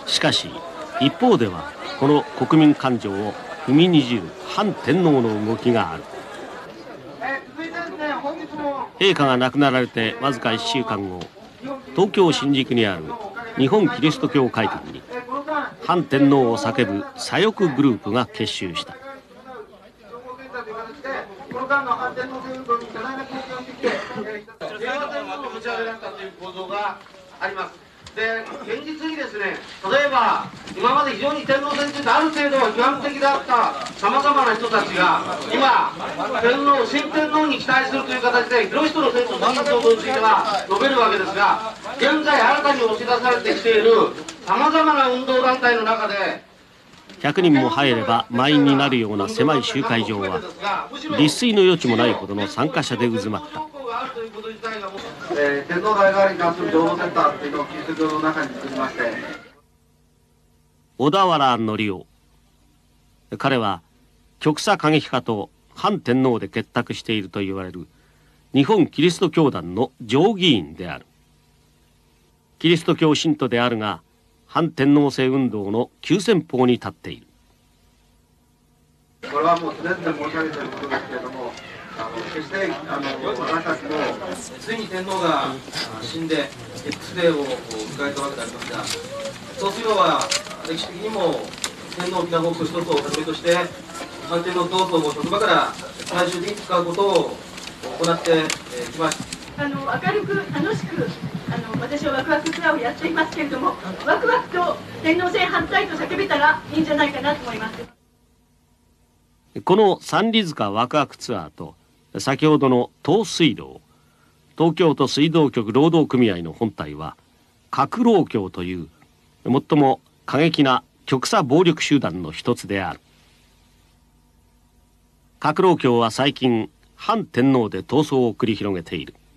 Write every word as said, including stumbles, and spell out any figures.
しかし一方ではこの国民感情を踏みにじる反天皇の動きがある。陛下が亡くなられてわずかいっしゅうかんご、東京新宿にある日本キリスト教会館に反天皇を叫ぶ左翼グループが結集した。 で現実にですね、例えば今まで非常に天皇制についてある程度は批判的であったさまざまな人たちが今天皇新天皇に期待するという形で広人の戦争参加については述べるわけですが、現在新たに押し出されてきているさまざまな運動団体の中でひゃくにんも入れば満員になるような狭い集会場は立錐の余地もないほどの参加者で渦まった。 えー、天皇代替わりに関する情報センターっていうのをキリスト教の中に作りまして、 小田原則夫、彼は極左過激派と反天皇で結託していると言われる日本キリスト教団の上議員である。キリスト教信徒であるが反天皇制運動の急先鋒に立っている。 これはもう常々申し上げていることですけれども、あの決してあの私たちもついに天皇が死んで X デーを迎えたわけでありますが、そうするのは歴史的にも天皇機関法と一つをはじめとして反天皇闘争を職場から最終的に使うことを行ってきました。 あの明るく楽しくあの私はワクワクツアーをやっていますけれども、ワクワクと天皇制反対と叫べたらいいんじゃないかなと思います。 この三里塚ワクワクツアーと先ほどの東水道、東京都水道局労働組合の本体は革労協という最も過激な極左暴力集団の一つである。革労協は最近反天皇で闘争を繰り広げている。